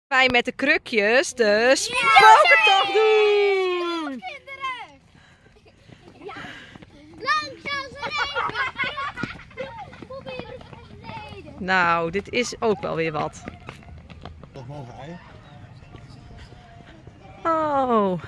Wij met de krukjes de spokentocht doen! Ja. Langzaam leven! Nou, dit is ook wel weer wat. Nog mogen ei. Oh.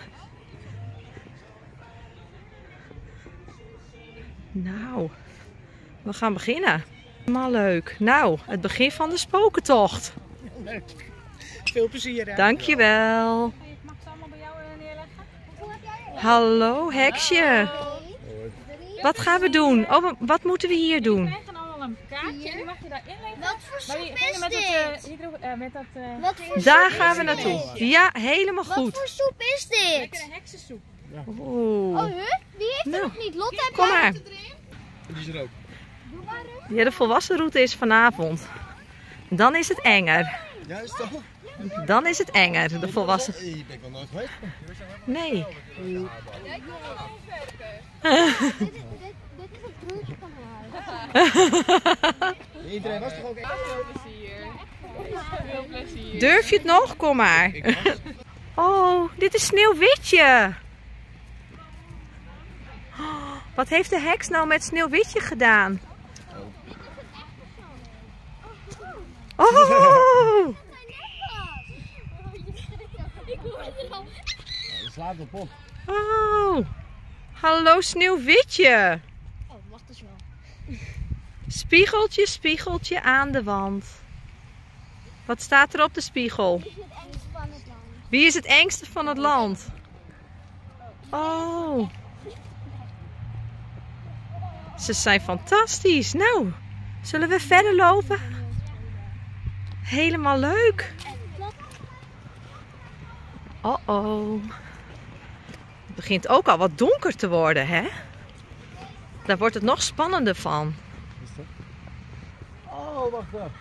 Nou, we gaan beginnen. Helemaal leuk. Nou, het begin van de spokentocht. Leuk. Veel plezier, hè? Dankjewel. Mag ik ze allemaal bij jou neerleggen? Hallo, heksje. Wat gaan we doen? Oh, wat moeten we hier doen? We krijgen allemaal een kaartje en die mag je daarin leggen. Wat voor soep is met dit? Wat voor Daar soep gaan is we dit? naartoe. Ja, helemaal Wat goed. voor soep is dit? een heksensoep. Oeh. Oh, huh? Wie heeft Nou, het nog niet? Lotte, heb Kom jij maar. het erin? Die is er ook. Doe maar eens. Ja, de volwassen route is vanavond. Dan is het enger. Ja, is het toch? Dan is het enger, de volwassen. Hey, ben ik nog nooit geweest. Nee. Dit is een broertje van haar. Iedereen was toch ook echt? Veel plezier. Durf je het nog? Kom maar. Oh, dit is Sneeuwwitje. Oh, wat heeft de heks nou met Sneeuwwitje gedaan? Oh! Ik hoor het al. Je slaat op op. Oh! Hallo Sneeuwwitje. Oh, wacht eens wel. Spiegeltje, spiegeltje aan de wand. Wat staat er op de spiegel? Wie is het engste van het land? Wie is het engste van het land? Oh. Ze zijn fantastisch. Nou, zullen we verder lopen? Helemaal leuk. Oh. Het begint ook al wat donker te worden, hè? Daar wordt het nog spannender van. Is dat? Oh, wacht even.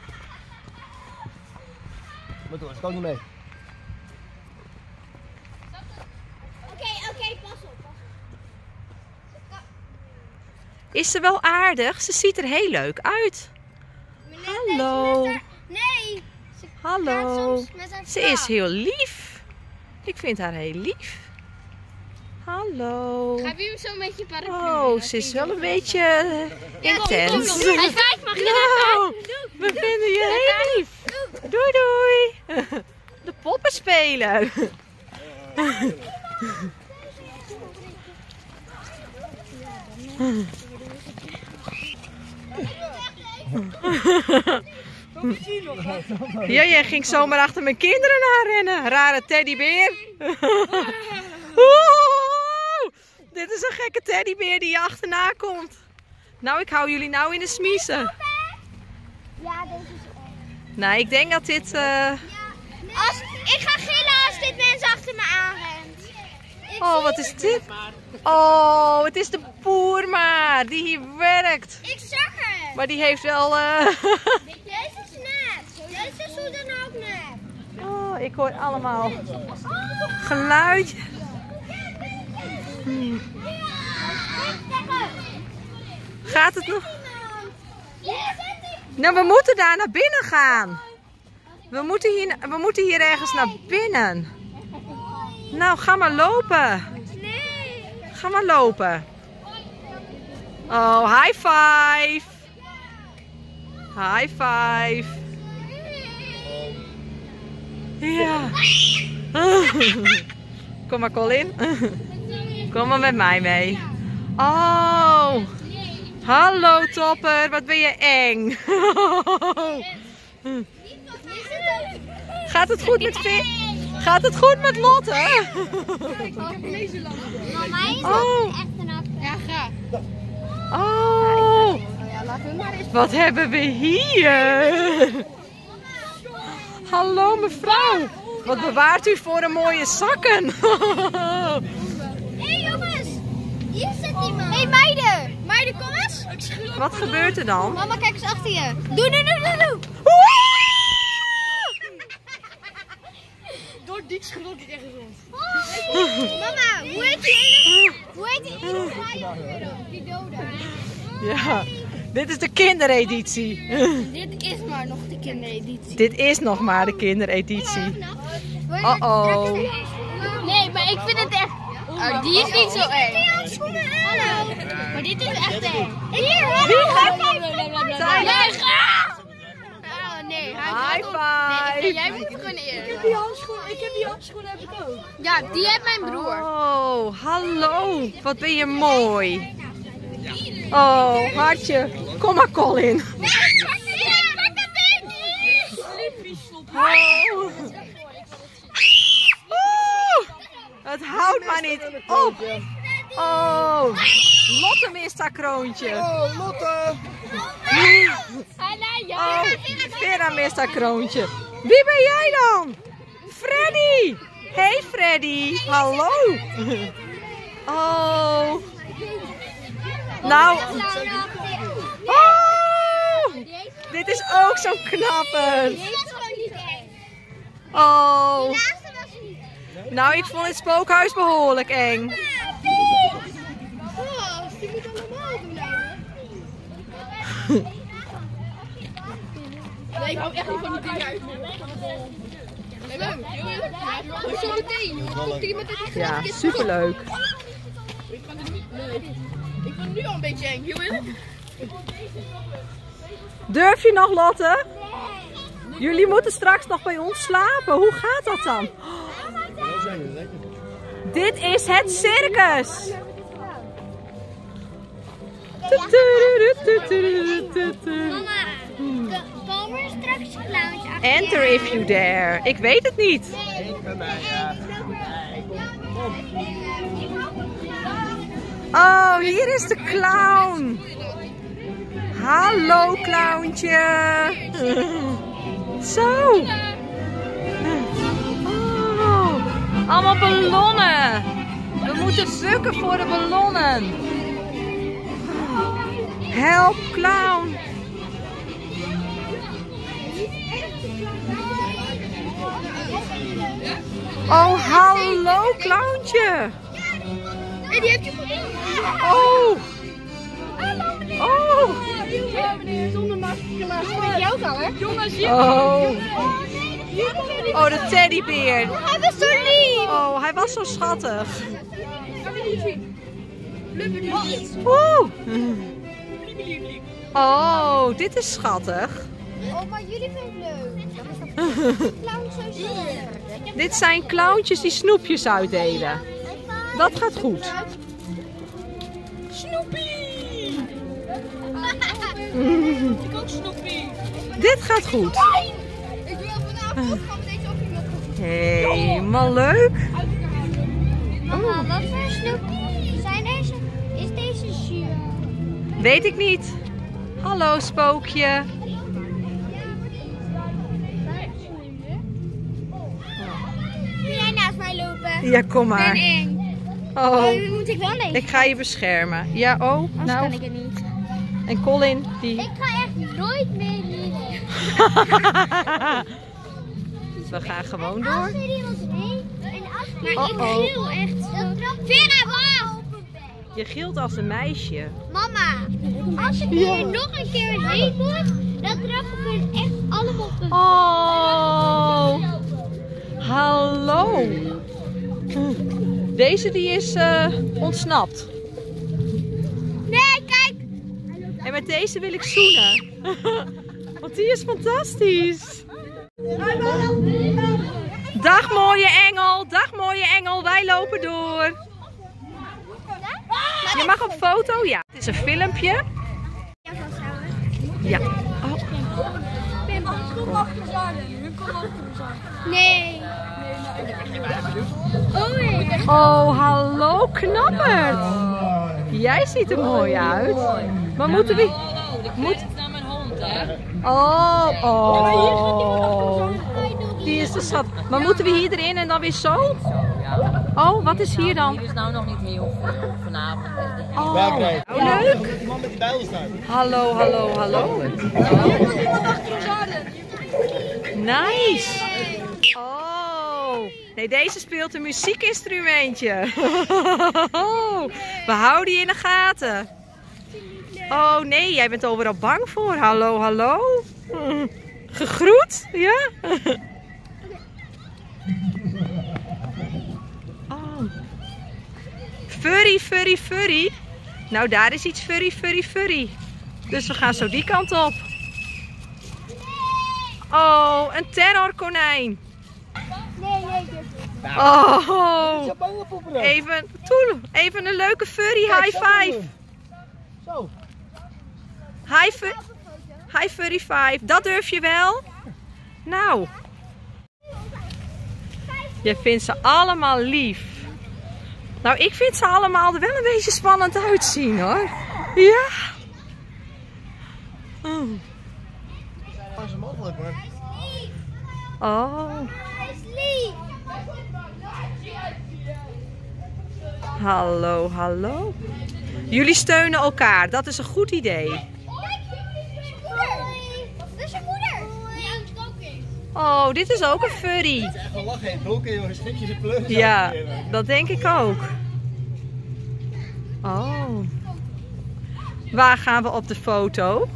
Maar door, ik kan niet mee. Oké, pas op. Is ze wel aardig? Ze ziet er heel leuk uit. Hallo. Nee. Hallo. Met Ze is heel lief. Ik vind haar heel lief. Hallo. Ga je zo'n beetje paraplu? Oh, ze is wel een beetje intens. Hij vijf mag je Nou, we vinden je heel lief. Doei doei. De poppenspeler. Ja, jij ging zomaar achter mijn kinderen aanrennen. Rare teddybeer. Oeh, dit is een gekke teddybeer die je achterna komt. Nou, ik hou jullie nou in de smiezen. Ja, deze is echt. Nou, ik denk dat dit... Ik ga gillen als dit mensen achter me aanrent. Oh, wat is dit? Oh, het is de boermaar die hier werkt. Ik zag het. Maar die heeft wel... Deze is net. Deze is hoe dan ook net. Oh, ik hoor allemaal geluid. Gaat het nog? Nou, we moeten daar naar binnen gaan. We moeten hier ergens naar binnen. Nou, ga maar lopen. Ga maar lopen. Oh, high five. High five. Ja. Kom maar, Colin. Kom maar met mij mee. Oh. Hallo, Topper. Wat ben je eng. Gaat het goed met Gaat het goed met Lotte? Mama is Oh. echt een acteur. Ja, ga. Oh. Wat hebben we hier? Hallo mevrouw. Wat bewaart u voor een mooie zakken? Hé jongens, hier zit iemand. Hé meiden, meiden kom eens. Wat gebeurt er dan? Mama kijk eens achter je. Doe. Door dik schrok ik ergens rond. Mama, hoe heet die ene? Hoe heet die ene? Die dode. Ja, Dit is de kindereditie. Dit is maar nog de kindereditie. Dit is nog maar de kindereditie. Oh. Nee, maar ik vind het echt... Oh, die is niet zo erg. Hallo. Maar dit is echt erg. Hier, Wie gaat Jij gaat! Oh nee, hij High five. Nee, jij moet gewoon eerst. Ik heb die handschoenen heb ik ook. Ja, die heeft mijn broer. Oh, hallo. Wat ben je mooi. Oh, hartje. Kom maar, Colin. Oh. Oeh, het houdt maar niet op. Oh, Lotte mist haar kroontje. Oh, Lotte! Oh, Vera mist haar kroontje. Wie ben jij dan? Freddy. Hey Freddy, hallo. Oh. Nou. Oh, dit is ook zo'n knapper. Oh. Nou, ik vond het spookhuis behoorlijk eng. Die moet allemaal doen. Nee, ik hou echt niet van die dingen uit. Zo meteen, joh. Ja, superleuk. Ik vind het nu al een beetje eng, heel eerlijk. Durf je nog, Lotte? Jullie moeten straks nog bij ons slapen. Hoe gaat dat dan? Dit is het circus. Mama, komen er straks clowns achter? Enter if you dare. Ik weet het niet. Ik ben mij, ja. Oh, hier is de clown. Hallo, clowntje. Zo. Oh, allemaal ballonnen. We moeten bukken voor de ballonnen. Help, clown. Oh, hallo, clowntje. En die heb je Oh. Oh. Zonder masker, maar met jou kan, hè? Jongens, hier. Oh. Oh, de teddybeer. Hij was zo lief. Oh, hij was zo schattig. Kan je niet zien? Oeh. Oh, dit is schattig. Oh, maar jullie vinden het leuk. Clown zo zielig. Dit zijn clowntjes die snoepjes uitdelen. Dat gaat goed. Snoepie! Ik ook Snoepie. Dit gaat goed. Ik wil vanavond gaan deze ook iemand goed. Helemaal leuk. Mama, wat voor snoepie zijn deze? Is deze zuur? Weet ik niet. Hallo, spookje. Kun jij naast mij lopen? Ja, kom maar. eng. Oh, Nu moet ik wel lezen. ik ga je beschermen. Ja, oh, Anders kan nou. ik het niet. En Colin, die... Ik ga echt nooit meer leren. We gaan gewoon door. Als er iemand heen en als maar ik Uh-oh. gil echt. Vera, wacht! Je gilt als een meisje. Mama, als ik hier nog een keer heen moet, dan trappen we het echt allemaal op de... Oh, hallo. Deze die is ontsnapt. Nee, kijk! En met deze wil ik zoenen. Want die is fantastisch. Dag mooie engel, dag mooie engel, wij lopen door. Je mag op foto, ja. Het is een filmpje. Ja. Oh. Nee. Oh, hallo knapperd. Jij ziet er mooi uit. Maar moeten we... Moet... Naar mijn hond, hè? Oh, oh. Die is de schat. Maar moeten we hier erin en dan weer zo? Oh, wat is hier dan? Hier is nou nog niet heel veel vanavond. Oh, Waar nou, leuk. Die man met die bijl staat. Hallo, hallo, hallo. Nice. Oh. Nee, deze speelt een muziekinstrumentje. We houden je in de gaten. Oh nee, jij bent overal bang voor. Hallo, hallo. Gegroet? Ja? Oh. Furry, furry, furry. Nou, daar is iets furry, furry, furry. Dus we gaan zo die kant op. Oh, een terrorkonijn. Oh. Even een leuke furry high five. Zo. High furry five. Dat durf je wel? Nou. Je vindt ze allemaal lief. Nou, ik vind ze allemaal er wel een beetje spannend uitzien, hoor. Ja. Oh. Zo is mogelijk, hoor. Oh. Hallo, hallo. Jullie steunen elkaar. Dat is een goed idee. Dat is je moeder. Oh, dit is ook een furry. Het is echt een lachheen. Hoe kun je een stukje de pleur? Ja, dat denk ik ook. Oh. Waar gaan we op de foto?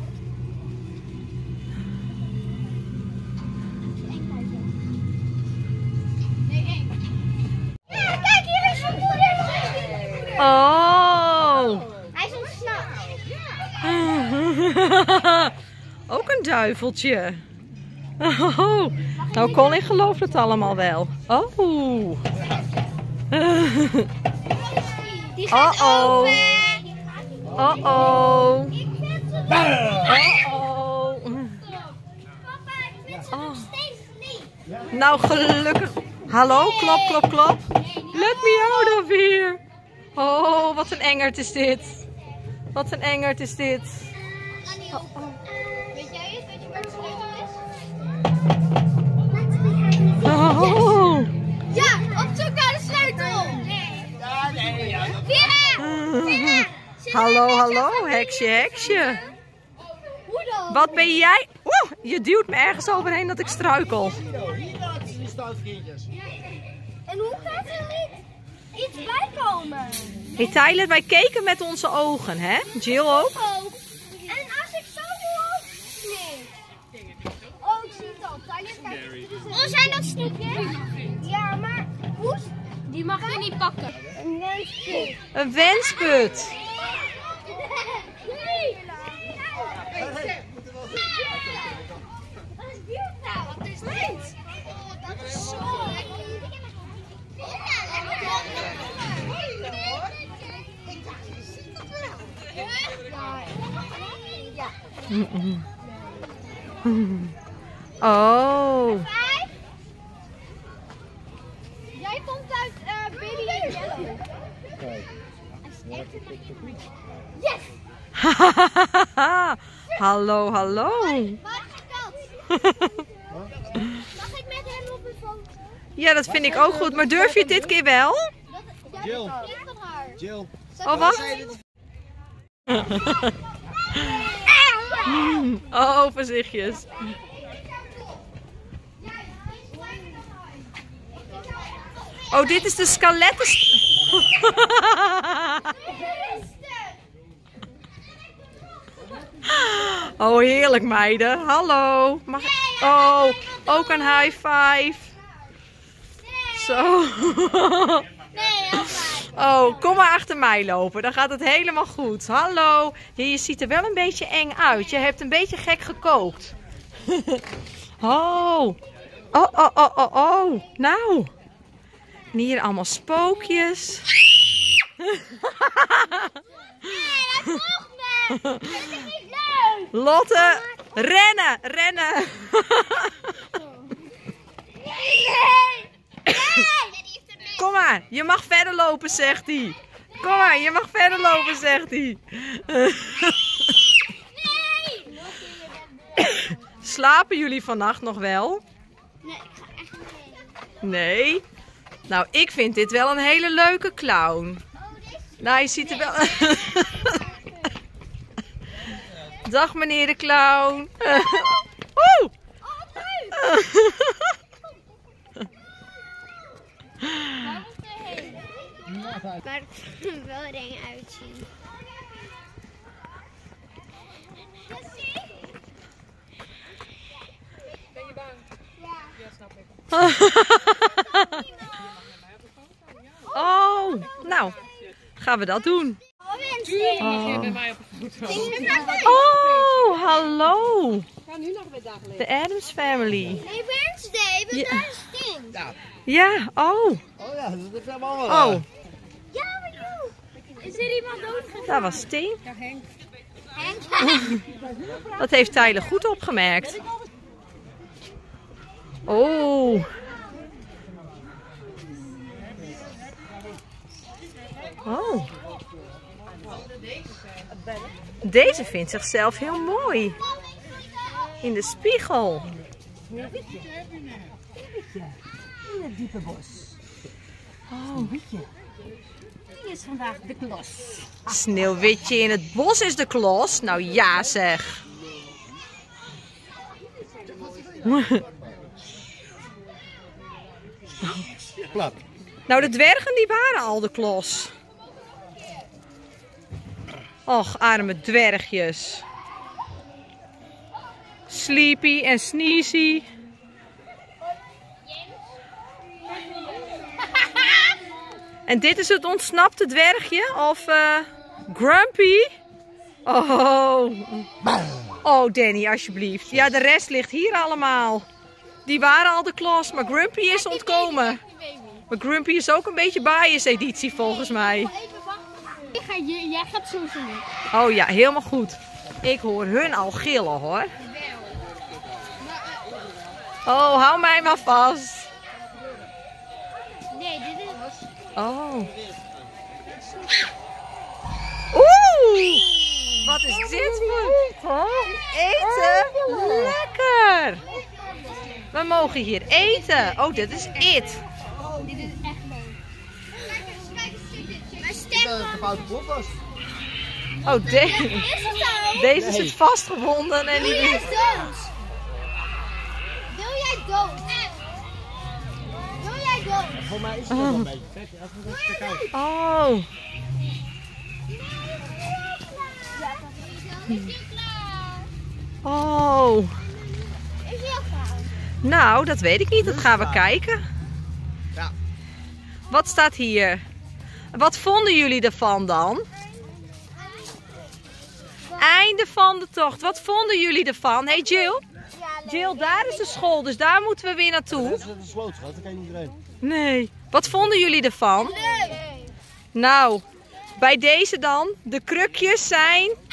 Kijk, hier is je moeder. Oh. Hij is ontsnapt. Ook een duiveltje. Oh. Nou, Colin gelooft het allemaal wel. Oh. Die gaat open. Oh. Ik vind ze leuk. Oh. Papa, ik vind ze nog steeds lief. Nou, gelukkig. Hallo, klop, klop, klop. Let me out of here. Oh, wat een engert is dit. Wat een engert is dit. Weet jij het? Weet je waar de sleutel is? Oh. Ja, op zoek naar de sleutel. Ja, nee, ja. Vera! Hallo, hallo, heksje, heksje. Hoe dan? Wat ben jij? Oeh, je duwt me ergens overheen dat ik struikel. Hier laten ze die stoutkindjes. En hoe gaat er niet iets bij komen? Hey Tyler, wij keken met onze ogen, hè? Jill ook? En als ik zo doe, nee. Oh, ik zie het al. Tyler, kijk. Oh, zijn dat snoepjes? Ja, maar hoe? Die mag je niet pakken. Een wensput. Een wensput. Wat is dit? Dat is zo lekker. Oh. Jij komt uit Billy en Yellow. Yes! Hallo, hallo. Waar is de kat? Mag ik met hem op een foto? Ja, dat vind ik ook goed. Maar durf je het dit keer wel? Jill. Van haar. Jill. Oh, wat? Oh, voorzichtjes. Oh, dit is de skeletten. Oh, heerlijk meiden. Hallo. Mag ik... Oh, ook een high five. Zo. Nee, help mij. Oh, kom maar achter mij lopen. Dan gaat het helemaal goed. Hallo. Je ziet er wel een beetje eng uit. Je hebt een beetje gek gekookt. Oh. Oh, oh, oh, oh, oh. Nou. En hier allemaal spookjes. Nee, hij volgt me. Dat is niet leuk. Lotte, rennen, rennen. Nee. Kom maar, je mag verder lopen, zegt hij. Kom maar, je mag verder lopen, zegt hij. Slapen jullie vannacht nog wel? Nee, ik ga echt niet heen. Nee? Nou, ik vind dit wel een hele leuke clown. Nou, je ziet er wel... Dag meneer de clown. Oeh! Maar het moet er wel eng uitzien. Oh, nou, gaan we dat doen. Oh, hallo. De Addams Family. Hey Wednesday, we zijn stinkt. Ja, oh. Oh ja, dat is helemaal. Oh, Ja, maar joh. Is er iemand doodgegaan? daar was Steen. Henk. Dat heeft Tyler goed opgemerkt. Oh. Oh. Deze vindt zichzelf heel mooi. In de spiegel. In het diepe bos. Oh. Die is vandaag de klos. Sneeuwwitje in het bos is de klos. Nou ja zeg. Plat. Nou de dwergen die waren al de klos. Och, arme dwergjes. Sleepy en Sneezy. En dit is het ontsnapte dwergje? Of Grumpy? Oh. Oh Danny, alsjeblieft. Ja, de rest ligt hier allemaal. Die waren al de klos, maar Grumpy is ontkomen. Maar Grumpy is ook een beetje bias editie volgens mij. Even wachten. Jij gaat zo zingen. Oh ja, helemaal goed. Ik hoor hun al gillen hoor. Oh, hou mij maar vast. Nee, dit is... Oh. Oeh! Wat is dit voor eten? Lekker! We mogen hier eten. Oh, dit is it. Dit is echt leuk. Kijk eens. Mijn stem Dat het een foute kop was. Oh, is het zo? deze zit vastgebonden en Wil die... jij dood? Wil jij dood? Wil jij dood? Voor mij is het wel een beetje. Kijk, even kijken. Oh. Is hij klaar? Oh. Is hij al klaar? Nou, dat weet ik niet. Dat gaan we kijken. Ja. Wat staat hier? Wat vonden jullie ervan dan? Einde van de tocht. Wat vonden jullie ervan? Hey Jill? Jill, daar is de school, dus daar moeten we weer naartoe. Dat is een sloot, schat. Dat kan je niet erin. Nee. Wat vonden jullie ervan? Nee. Nou, bij deze dan. De krukjes zijn